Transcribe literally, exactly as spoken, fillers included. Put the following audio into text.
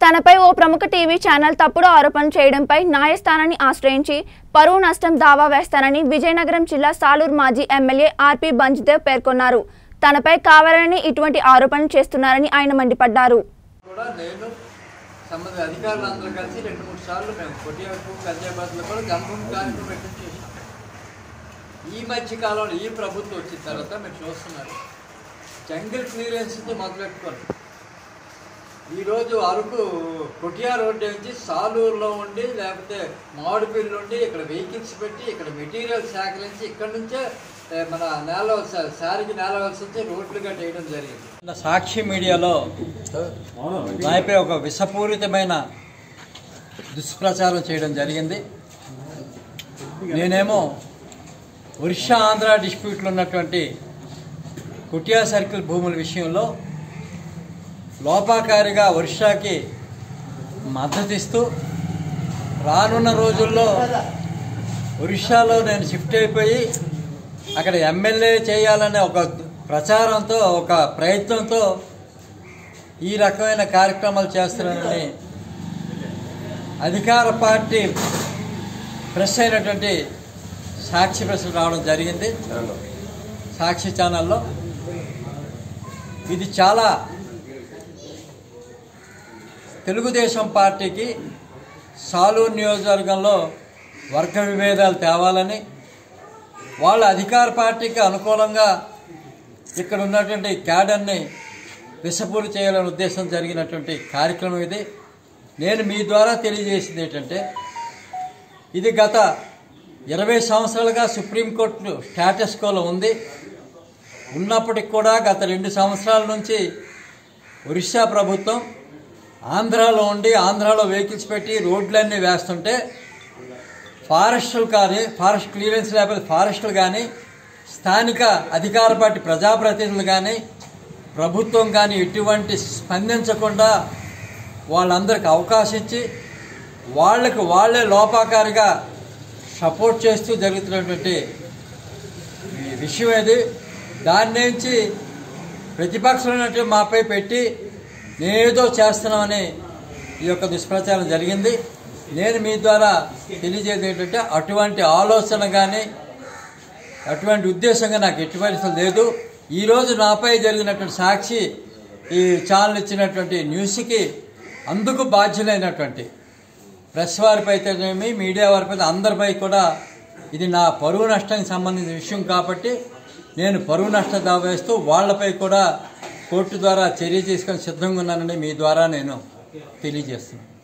తనపై ఓ ప్రముఖ TV channel తప్పుడు ఆరోపణలు చేయడంపై న్యాయస్థానాన్ని ఆశ్రయించి పరువు నష్టం దావా వేస్తానని విజయనగరం జిల్లా సాలూరు మాజీ ఎమ్మెల్యే ఆర్పి బంజ్దేవ్ పేర్కొన్నారు. తనపై కావాలని ఇటువంటి ఆరోపణలు చేస్తున్నారని ఆయన మండిపడ్డారు. ఈ మధ్య కాలంలో ఈ ప్రభుత్వం వచ్చిన తర్వాత మీరు చూస్తున్నారు, జంగిల్ క్లియరెన్స్తో మొదలెట్టుకోండి. ఈరోజు అరకు కొటియా రోడ్డు నుంచి సాలూరులో ఉండి లేకపోతే మామిడిపిల్లి ఉండి ఇక్కడ వెహికల్స్ పెట్టి ఇక్కడ మెటీరియల్ సేకరించి ఇక్కడ నుంచే మన నేల శారీకి నేల వలస వచ్చి రోడ్లుగా వేయడం జరిగింది. సాక్షి మీడియాలో నాపై ఒక విషపూరితమైన దుష్ప్రచారం చేయడం జరిగింది. నేనేమో ఒరిస్సా ఆంధ్ర డిస్ప్యూట్లు ఉన్నటువంటి కుటియా సర్కిల్ భూముల విషయంలో లోపాకారిగా ఒరిస్సాకి మద్దతిస్తూ రానున్న రోజుల్లో ఒరిస్సాలో నేను షిఫ్ట్ అయిపోయి అక్కడ ఎమ్మెల్యే చేయాలనే ఒక ప్రచారంతో ఒక ప్రయత్నంతో ఈ రకమైన కార్యక్రమాలు చేస్తున్నానని అధికార పార్టీ ప్రెస్ అయినటువంటి సాక్షి ప్రెస్ రావడం జరిగింది. సాక్షి ఛానల్లో ఇది చాలా తెలుగుదేశం పార్టీకి సాలూరు నియోజకవర్గంలో వర్గ విభేదాలు తేవాలని, వాళ్ళ అధికార పార్టీకి అనుకూలంగా ఇక్కడ ఉన్నటువంటి క్యాడర్ని విషపూరి చేయాలనే ఉద్దేశం జరిగినటువంటి కార్యక్రమం ఇది. నేను మీ ద్వారా తెలియజేసింది ఏంటంటే, ఇది గత ఇరవై సంవత్సరాలుగా సుప్రీంకోర్టు స్టేటస్ కోలో ఉంది. ఉన్నప్పటికి కూడా గత రెండు సంవత్సరాల నుంచి ఒరిస్సా ప్రభుత్వం ఆంధ్రాలో ఉండి ఆంధ్రాలో వెహికల్స్ పెట్టి రోడ్లన్నీ వేస్తుంటే ఫారెస్టులు కానీ ఫారెస్ట్ క్లియరెన్స్ లేకపోతే ఫారెస్టులు కానీ స్థానిక అధికార పార్టీ ప్రజాప్రతినిధులు కానీ ప్రభుత్వం కానీ ఎటువంటి స్పందించకుండా వాళ్ళందరికీ అవకాశం ఇచ్చి వాళ్ళకి వాళ్ళే లోపాకారిగా సపోర్ట్ చేస్తూ జరుగుతున్నటువంటి విషయం ఇది. దాని నుంచి ప్రతిపక్షంలో మాపై పెట్టి నేనేదో చేస్తున్నామని ఈ యొక్క దుష్ప్రచారం జరిగింది. నేను మీ ద్వారా తెలియజేది ఏంటంటే, అటువంటి ఆలోచన కానీ అటువంటి ఉద్దేశంగా నాకు ఎటువంటి లేదు. ఈరోజు నాపై జరిగినటువంటి సాక్షి ఈ ఛానల్ ఇచ్చినటువంటి న్యూస్కి అందుకు బాధ్యులైనటువంటి ప్రెస్ వారిపై అయితేనేమి మీడియా వారిపై అందరిపై కూడా ఇది నా పరువు నష్టానికి సంబంధించిన విషయం కాబట్టి నేను పరువు నష్టం దావా వేస్తూ వాళ్లపై కూడా కోర్టు ద్వారా చర్య తీసుకొని సిద్ధంగా ఉన్నానని మీ ద్వారా నేను తెలియజేస్తున్నాను.